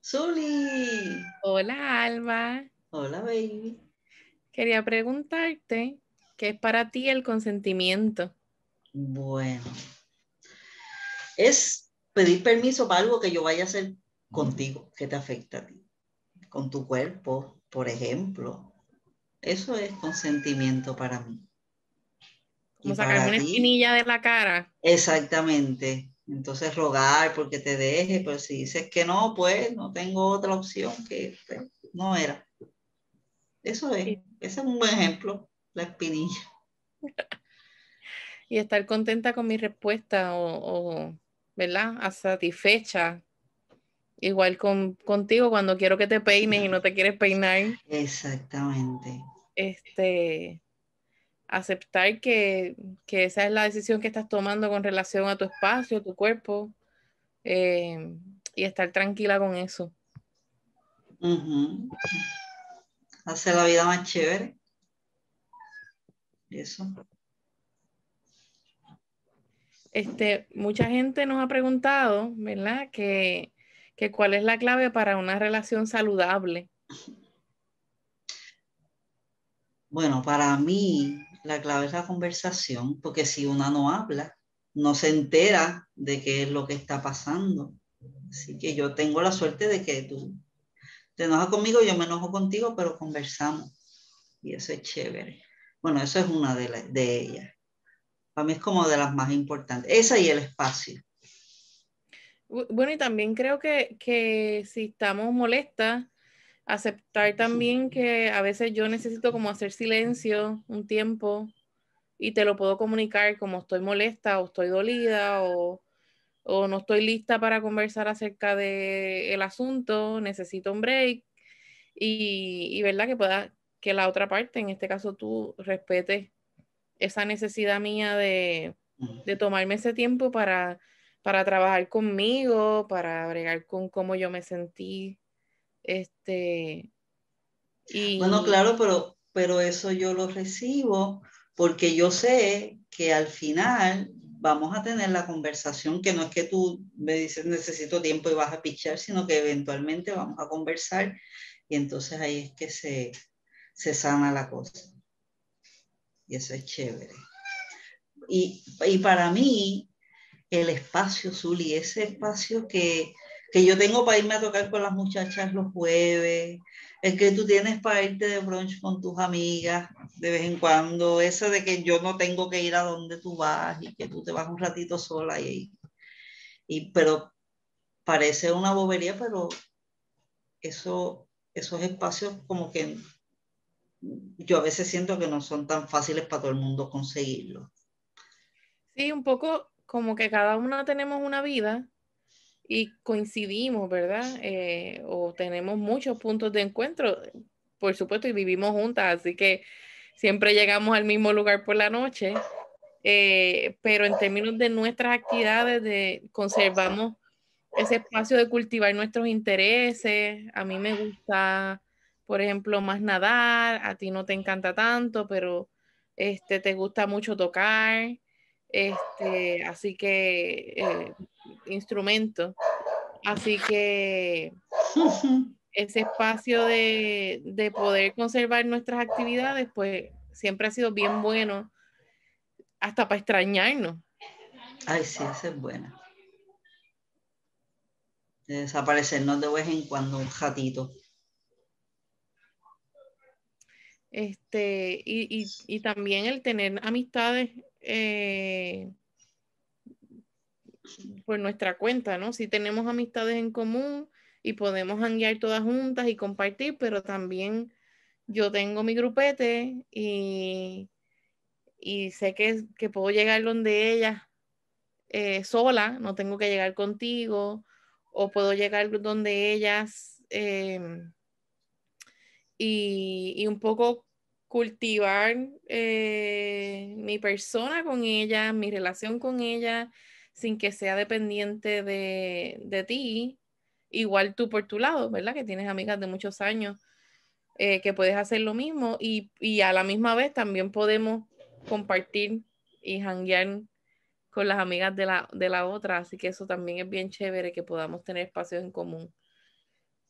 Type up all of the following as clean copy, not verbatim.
Zuli, Hola, Alba. hola baby. Quería preguntarte qué es para ti el consentimiento. Bueno, es pedir permiso para algo que yo vaya a hacer contigo, que te afecta a ti, con tu cuerpo, por ejemplo. Eso es consentimiento para mí. Y Como sacarme para una ti, espinilla de la cara. exactamente. Entonces rogar porque te deje, pero si dices que no, pues no tengo otra opción que pues, no era. Eso es, Y, ese es un buen ejemplo, la espinilla. y estar contenta con mi respuesta ¿verdad? Satisfecha. Igual contigo cuando quiero que te peines y no te quieres peinar. Exactamente. Este, aceptar que esa es la decisión que estás tomando con relación a tu espacio, a tu cuerpo. Y estar tranquila con eso. Ujú. Hace la vida más chévere. Eso. Mucha gente nos ha preguntado, ¿verdad? Que cuál es la clave para una relación saludable. Bueno, para mí la clave es la conversación, porque si una no habla, no se entera de qué es lo que está pasando. Así que yo tengo la suerte de que tú te enojas conmigo, yo me enojo contigo, pero conversamos. Y eso es chévere. Bueno, eso es una de ellas. Para mí es como de las más importantes. Esa y el espacio. Bueno, y también creo que si estamos molestas, aceptar también que a veces yo necesito como hacer silencio un tiempo y te lo puedo comunicar como estoy molesta o estoy dolida o no estoy lista para conversar acerca del asunto, necesito un break y verdad que la otra parte, en este caso tú, respetes esa necesidad mía de tomarme ese tiempo para trabajar conmigo, para bregar con cómo yo me sentí. Este, Bueno, y claro, pero eso yo lo recibo porque yo sé que al final vamos a tener la conversación, que no es que tú me dices necesito tiempo y vas a pichar, sino que eventualmente vamos a conversar y entonces ahí es que se sana la cosa. Y eso es chévere. Y para mí, el espacio, Zuli, ese espacio que yo tengo para irme a tocar con las muchachas los jueves, el que tú tienes para irte de brunch con tus amigas de vez en cuando, ese de que yo no tengo que ir a donde tú vas y que tú te vas un ratito sola pero parece una bobería, pero esos espacios como que yo a veces siento que no son tan fáciles para todo el mundo conseguirlos. sí, un poco como que cada uno tenemos una vida y coincidimos, ¿verdad? O tenemos muchos puntos de encuentro, por supuesto, y vivimos juntas, así que siempre llegamos al mismo lugar por la noche. Pero en términos de nuestras actividades, conservamos ese espacio de cultivar nuestros intereses. A mí me gusta, por ejemplo, más nadar, a ti no te encanta tanto, pero te gusta mucho tocar, así que instrumentos. Así que ese espacio de poder conservar nuestras actividades, pues siempre ha sido bien bueno, hasta para extrañarnos. Ay, sí, esa es buena. De desaparecernos de vez en cuando un ratito. Y también el tener amistades por nuestra cuenta, ¿no? Si tenemos amistades en común y podemos hanguear todas juntas y compartir, pero también yo tengo mi grupete y sé que puedo llegar donde ellas sola, no tengo que llegar contigo, o puedo llegar donde ellas y un poco cultivar mi persona con ella, mi relación con ella, sin que sea dependiente de ti. Igual tú por tu lado, ¿verdad? Que tienes amigas de muchos años, que puedes hacer lo mismo y a la misma vez también podemos compartir y janguear con las amigas de la otra. Así que eso también es bien chévere que podamos tener espacios en común.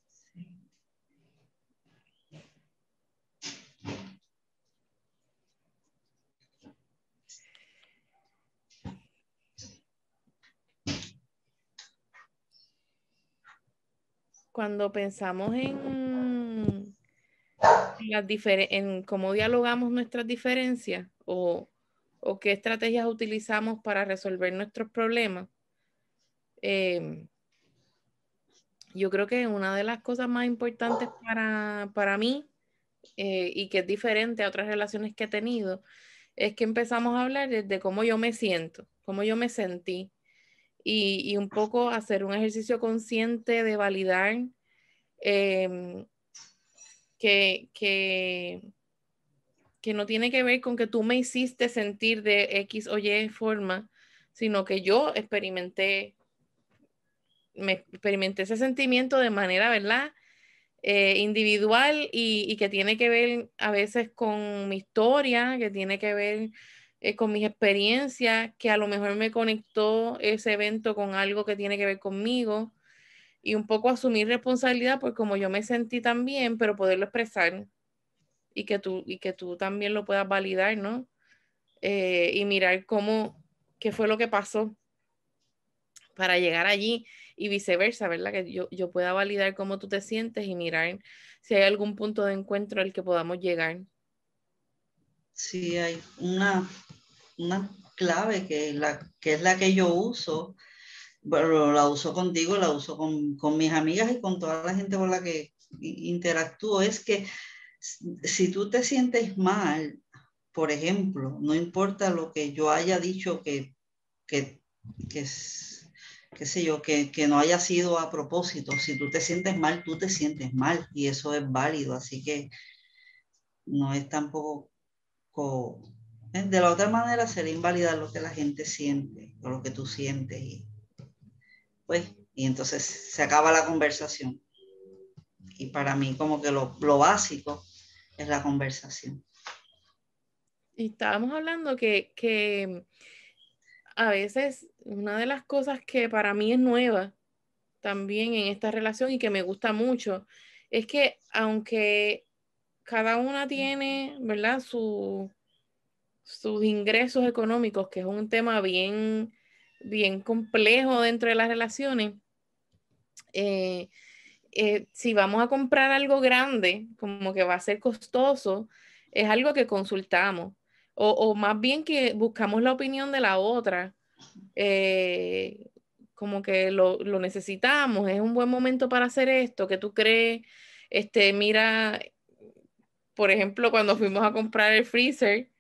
cuando pensamos en cómo dialogamos nuestras diferencias o qué estrategias utilizamos para resolver nuestros problemas, yo creo que una de las cosas más importantes para mí y que es diferente a otras relaciones que he tenido, es que empezamos a hablar de cómo yo me siento, cómo yo me sentí y un poco hacer un ejercicio consciente de validar eh, que, que, que no tiene que ver con que tú me hiciste sentir de X o Y forma, sino que yo experimenté ese sentimiento de manera, ¿verdad? Individual y que tiene que ver a veces con mi historia, que tiene que ver con mis experiencias, que a lo mejor me conectó ese evento con algo que tiene que ver conmigo y un poco asumir responsabilidad por cómo yo me sentí también, pero poderlo expresar y que tú también lo puedas validar, ¿no? Y mirar qué fue lo que pasó para llegar allí y viceversa, ¿verdad? Que yo pueda validar cómo tú te sientes y mirar si hay algún punto de encuentro al que podamos llegar. Sí, hay una clave que es la que yo uso. Bueno, la uso contigo, la uso con mis amigas y con toda la gente con la que interactúo. Es que si tú te sientes mal, por ejemplo, no importa lo que yo haya dicho que, que qué sé yo, que no haya sido a propósito. Si tú te sientes mal, tú te sientes mal y eso es válido. Así que no es tampoco... De la otra manera sería invalidar lo que la gente siente o lo que tú sientes y entonces se acaba la conversación. Y para mí como que lo básico es la conversación. Y estábamos hablando que a veces una de las cosas que para mí es nueva también en esta relación y que me gusta mucho es que aunque cada una tiene, ¿verdad? Sus ingresos económicos, que es un tema bien complejo dentro de las relaciones, eh, si vamos a comprar algo grande, como que va a ser costoso, es algo que consultamos. O más bien que buscamos la opinión de la otra. eh, Como que lo necesitamos, es un buen momento para hacer esto, ¿qué tú crees? Mira, por ejemplo, cuando fuimos a comprar el freezer,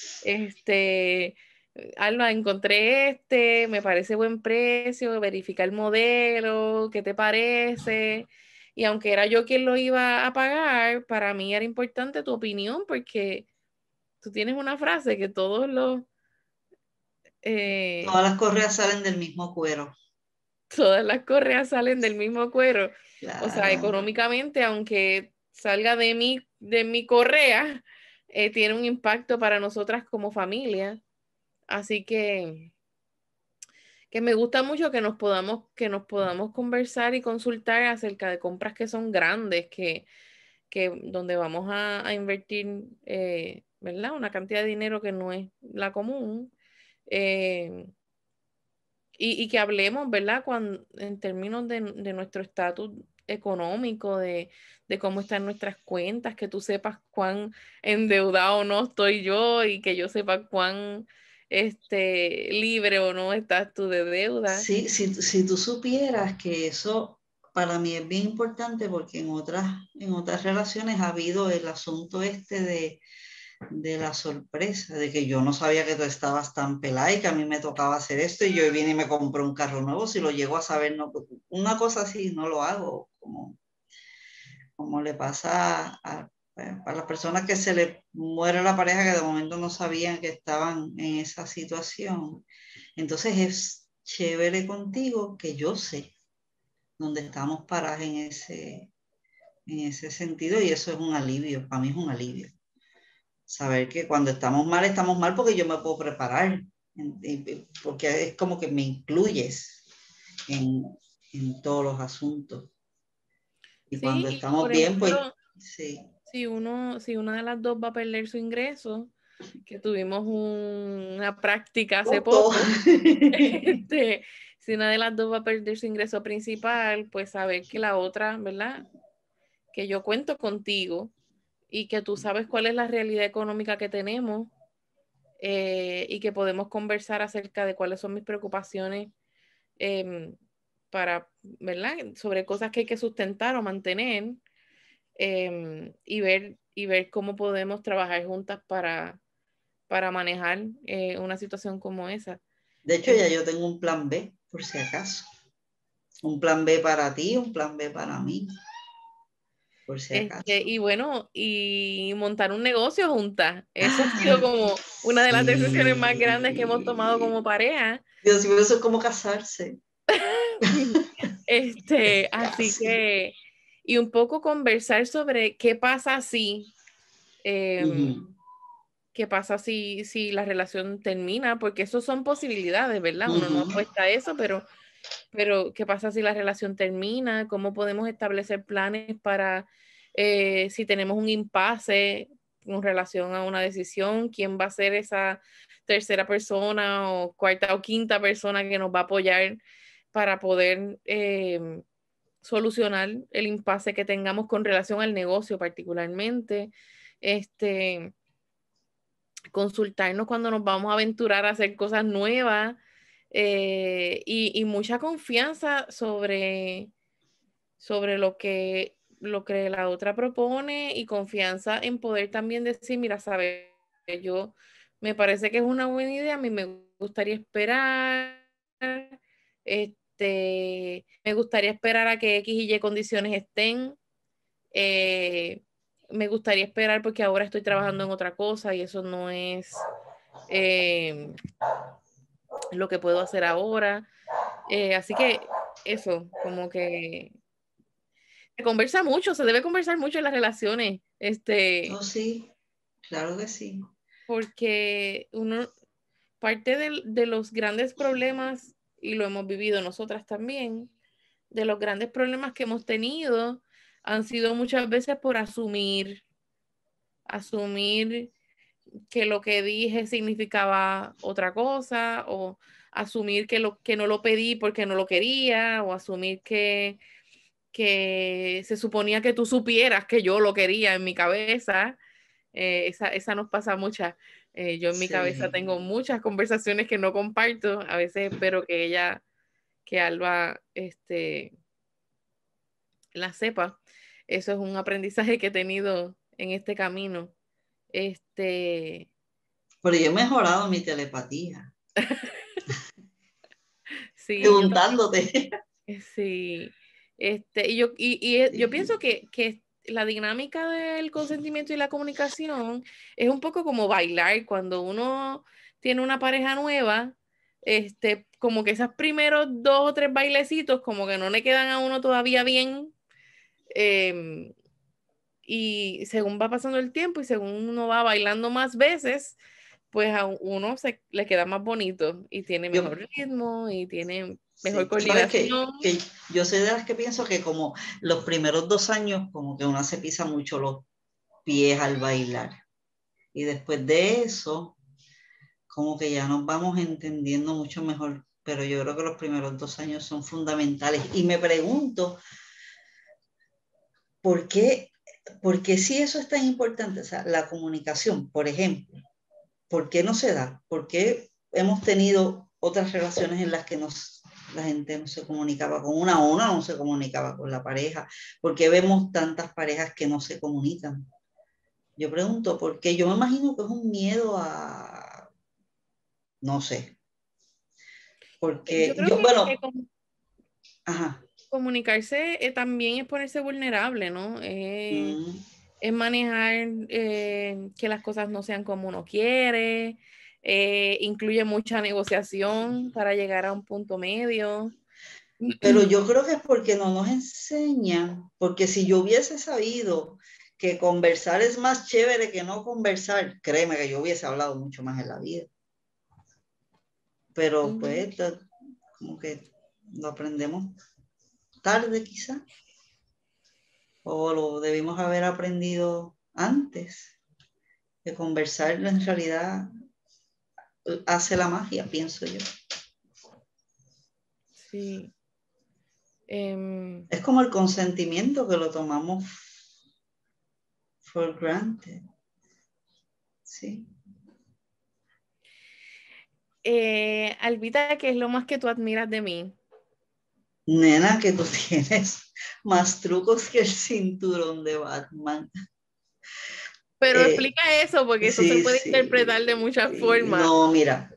Alba, encontré me parece buen precio, verifica el modelo, ¿qué te parece? Y aunque era yo quien lo iba a pagar, para mí era importante tu opinión porque tú tienes una frase que Todas eh, las correas salen del mismo cuero. todas las correas salen del mismo cuero. O sea, Claro. económicamente, aunque salga de mi correa, tiene un impacto para nosotras como familia. Así que me gusta mucho que nos podamos conversar y consultar acerca de compras que son grandes, que donde vamos a invertir, ¿verdad? Una cantidad de dinero que no es la común. eh, y que hablemos, ¿verdad? En términos de nuestro estatus económico, de cómo están nuestras cuentas, que tú sepas cuán endeudado no estoy yo y que yo sepa cuán libre o no estás tú de deuda. Sí, si tú supieras que eso para mí es bien importante porque en otras relaciones ha habido el asunto de la sorpresa, de que yo no sabía que tú estabas tan pelada y que a mí me tocaba hacer esto y yo vine y me compré un carro nuevo, si lo llego a saber, no, una cosa así no lo hago, como le pasa a las personas que se le muere la pareja que de momento no sabían que estaban en esa situación. Entonces es chévere contigo que yo sé dónde estamos parados en ese sentido y eso es un alivio, para mí es un alivio. Saber que cuando estamos mal porque yo me puedo preparar, porque es como que me incluyes en, en todos los asuntos. Y Sí, cuando y estamos por bien, pues ejemplo, sí. si una de las dos va a perder su ingreso, que tuvimos una práctica hace Poco. poco, este, si una de las dos va a perder su ingreso principal, pues saber que la otra, ¿verdad? Que yo cuento contigo y que tú sabes cuál es la realidad económica que tenemos, y que podemos conversar acerca de cuáles son mis preocupaciones, para, ¿verdad? Sobre cosas que hay que sustentar o mantener, y ver cómo podemos trabajar juntas para manejar una situación como esa. De hecho, ya yo tengo un plan B, por si acaso. Un plan B para ti, un plan B para mí, por si acaso. Y bueno, y montar un negocio juntas. Eso ha sido como una de las decisiones más Sí. grandes que hemos tomado como pareja. Dios mío, eso es como casarse. Así Casi. que, y un poco conversar sobre qué pasa si, qué pasa si la relación termina, porque eso son posibilidades, ¿verdad? Uno no apuesta a eso, pero qué pasa si la relación termina, cómo podemos establecer planes para, si tenemos un impasse con relación a una decisión, quién va a ser esa tercera persona o cuarta o quinta persona que nos va a apoyar para poder solucionar el impasse que tengamos con relación al negocio particularmente. Consultarnos cuando nos vamos a aventurar a hacer cosas nuevas, y mucha confianza sobre lo que la otra propone, y confianza en poder también decir, mira, sabes, yo me parece que es una buena idea, a mí me gustaría esperar, me gustaría esperar a que X y Y condiciones estén, eh, me gustaría esperar porque ahora estoy trabajando en otra cosa y eso no es lo que puedo hacer ahora. Así que eso, como que se conversa mucho, se debe conversar mucho en las relaciones, Oh, sí, claro que sí. porque parte de los grandes problemas, y lo hemos vivido nosotras también, de los grandes problemas que hemos tenido han sido muchas veces por asumir que lo que dije significaba otra cosa, o asumir que no lo pedí porque no lo quería, o asumir que se suponía que tú supieras que yo lo quería en mi cabeza. Esa nos pasa muchas. Yo en mi cabeza Sí. tengo muchas conversaciones que no comparto. A veces espero que Alba, la sepa. Eso es un aprendizaje que he tenido en este camino. Este, Pero yo he mejorado mi telepatía, sí, yo también. preguntándote. Sí, yo pienso que la dinámica del consentimiento y la comunicación es un poco como bailar cuando uno tiene una pareja nueva, como que esos primeros 2 o 3 bailecitos como que no le quedan a uno todavía bien, em, y según va pasando el tiempo y según uno va bailando más veces, pues a uno le queda más bonito y tiene Yo, mejor ritmo y tiene mejor sí, sabes coordinación. que yo soy de las que pienso que como los primeros 2 años, como que uno se pisa mucho los pies al bailar. Y después de eso, como que ya nos vamos entendiendo mucho mejor. Pero yo creo que los primeros 2 años son fundamentales. Y me pregunto, ¿por qué, por qué si eso es tan importante? O sea, la comunicación, por ejemplo, ¿por qué no se da? ¿Por qué hemos tenido otras relaciones en las que la gente no se comunicaba con una no se comunicaba con la pareja? ¿Por qué vemos tantas parejas que no se comunican? Yo pregunto, porque yo me imagino que es un miedo a, no sé, Yo porque creo yo, que bueno, ajá, comunicarse, también es ponerse vulnerable, ¿no? mm, Es manejar, que las cosas no sean como uno quiere, incluye mucha negociación para llegar a un punto medio. pero yo creo que es porque no nos enseñan, porque si yo hubiese sabido que conversar es más chévere que no conversar, créeme que yo hubiese hablado mucho más en la vida. Pero Ujú. pues como que lo aprendemos tarde quizá, o lo debimos haber aprendido antes, que conversar en realidad hace la magia, pienso yo. Sí. Es como el consentimiento que lo tomamos for granted. Sí. Albita, ¿qué es lo más que tú admiras de mí? Nena, que tú tienes más trucos que el cinturón de Batman. Pero explica eso, porque eso se Sí, puede interpretar de sí. muchas formas. No, mira,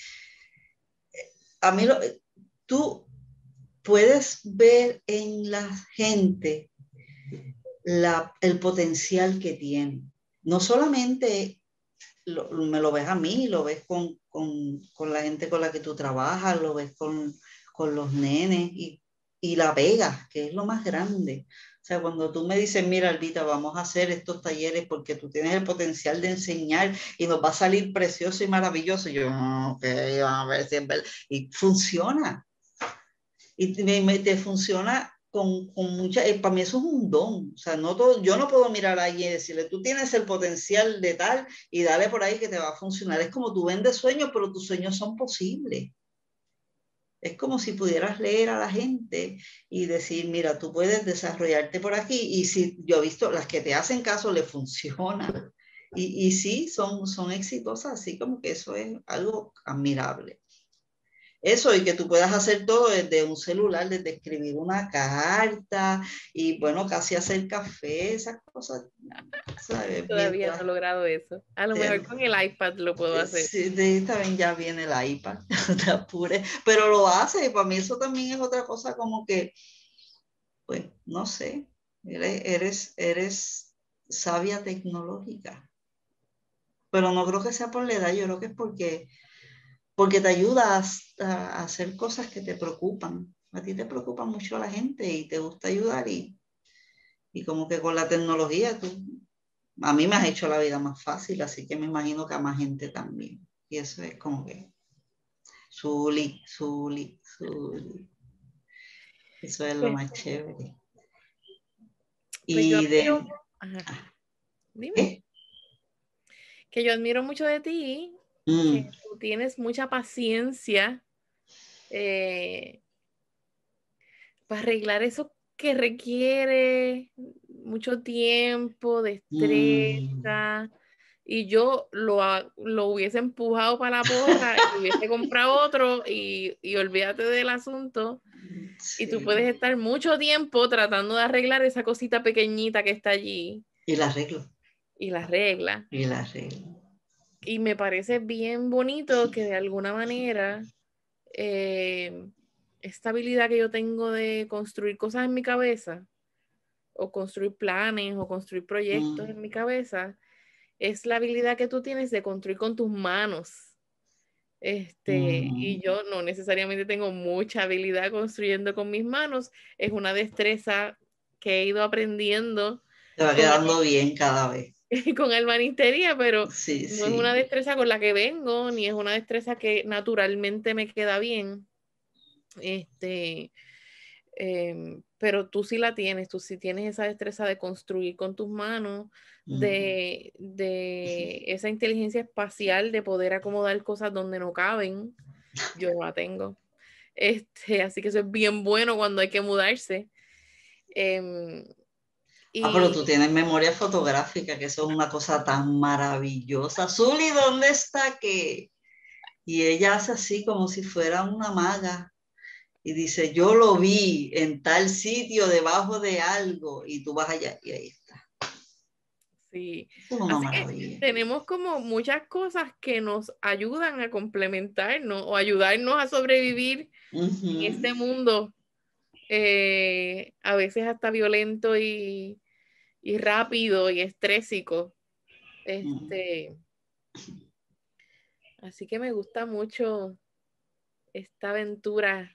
a mí tú puedes ver en la gente el potencial que tiene. No solamente me lo ves a mí, lo ves con la gente con la que tú trabajas, lo ves con los nenes y la pegas, que es lo más grande. O sea, cuando tú me dices, mira, Albita, vamos a hacer estos talleres porque tú tienes el potencial de enseñar y nos va a salir precioso y maravilloso. Y yo, ok, vamos a ver si es verdad. Y funciona. Y te funciona con mucha, para mí eso es un don, o sea, no todo, yo no puedo mirar a alguien y decirle, tú tienes el potencial de tal y dale por ahí que te va a funcionar, es como tú vendes sueños, pero tus sueños son posibles. Es como si pudieras leer a la gente y decir, mira, tú puedes desarrollarte por aquí y si yo he visto las que te hacen caso le funcionan y sí, son exitosas, así como que eso es algo admirable. Eso, y que tú puedas hacer todo desde un celular, desde escribir una carta y bueno, casi hacer café, esas cosas, ¿sabes? Todavía no he Mientras, logrado eso. A lo mejor con el iPad lo puedo hacer. sí, también ya viene el iPad, no te apures, pero lo hace y para mí eso también es otra cosa como que, pues, no sé, eres sabia tecnológica, pero no creo que sea por la edad, yo creo que es porque te ayuda a hacer cosas que te preocupan. A ti te preocupa mucho la gente y te gusta ayudar y como que con la tecnología a mí me has hecho la vida más fácil, así que me imagino que a más gente también. Y eso es como que, Zuli, Zuli, Zuli. Eso es lo Pues, más chévere. pues yo Y admiro, de, ajá, dime, ¿qué? que yo admiro mucho de ti, que Mm, tú tienes mucha paciencia eh, para arreglar eso que requiere mucho tiempo, mm, destreza. Y yo lo hubiese empujado para la porra y hubiese comprado otro y olvídate del asunto. Y tú sí. puedes estar mucho tiempo tratando de arreglar esa cosita pequeñita que está allí Y la arreglo, y la regla. y la arreglo. Y me parece bien bonito que de alguna manera esta habilidad que yo tengo de construir cosas en mi cabeza o construir planes o construir proyectos en Mm, mi cabeza es la habilidad que tú tienes de construir con tus manos. Y mm. yo no necesariamente tengo mucha habilidad construyendo con mis manos, es una destreza que he ido aprendiendo Te va con, quedando bien cada vez. con albanistería, pero Sí, no es una sí. destreza con la que vengo, ni es una destreza que naturalmente me queda bien. Este, pero tú sí la tienes, tú sí tienes esa destreza de construir con tus manos, Mm. de esa inteligencia espacial de poder acomodar cosas donde no caben, yo no la tengo. Así que eso es bien bueno cuando hay que mudarse. Em, Ah, pero y tú tienes memoria fotográfica, que eso es una cosa tan maravillosa. Zuli, ¿dónde está que? Y ella hace así como si fuera una maga y dice, yo lo vi en tal sitio debajo de algo y tú vas allá y ahí está. sí, Eso es una así que maravilla. tenemos como muchas cosas que nos ayudan a complementarnos o ayudarnos a sobrevivir en Ujú. este mundo, a veces hasta violento y rápido y estrésico. Mm. Este, Así que me gusta mucho esta aventura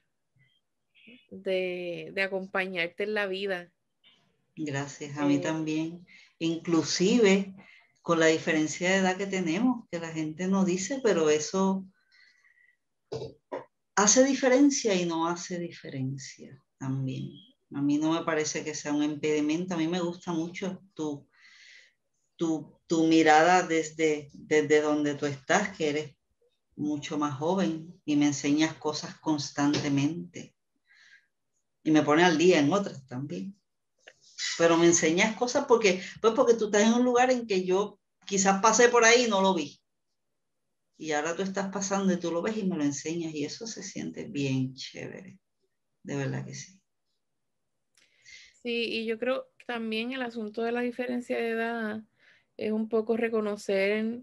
de acompañarte en la vida. Gracias, a mí Eh, también. Inclusive con la diferencia de edad que tenemos, que la gente no dice, pero eso hace diferencia y no hace diferencia también. A mí no me parece que sea un impedimento. A mí me gusta mucho tu mirada desde donde tú estás, que eres mucho más joven y me enseñas cosas constantemente. y me pone al día en otras también. Pero me enseñas cosas porque tú estás en un lugar en que yo quizás pasé por ahí y no lo vi. Y ahora tú estás pasando y tú lo ves y me lo enseñas y eso se siente bien chévere. De verdad que sí. Sí, y yo creo que también el asunto de la diferencia de edad es un poco reconocer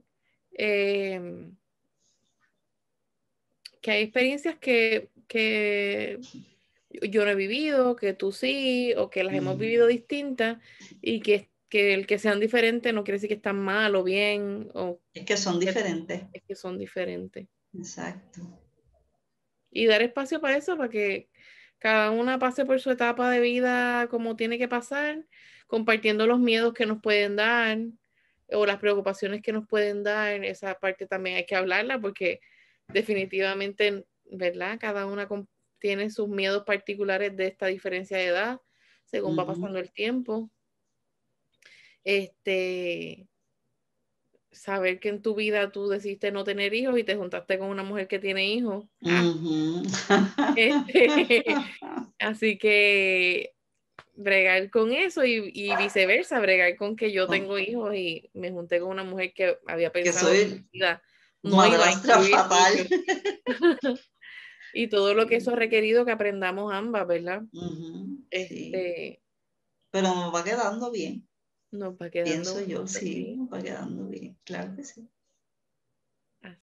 que hay experiencias que yo no he vivido, que tú sí, o que las hemos vivido distintas, y que el que sean diferentes no quiere decir que están mal o bien, o Es que son diferentes. es que son diferentes. Exacto. Y dar espacio para eso, para que cada una pase por su etapa de vida como tiene que pasar, compartiendo los miedos que nos pueden dar o las preocupaciones que nos pueden dar. Esa parte también hay que hablarla porque definitivamente, ¿verdad? Cada una tiene sus miedos particulares de esta diferencia de edad según va pasando el tiempo. Saber que en tu vida tú decidiste no tener hijos y te juntaste con una mujer que tiene hijos. Así que bregar con eso y viceversa, bregar con que yo tengo hijos y me junté con una mujer que había Que pensado que soy mi vida no iba a madrastra incluir fatal. hijos. Y todo lo que eso ha requerido que aprendamos ambas, ¿verdad? Sí. Pero nos va quedando bien. Nos va quedando Pienso yo, bonito, sí, sí. nos va quedando bien. Claro que sí.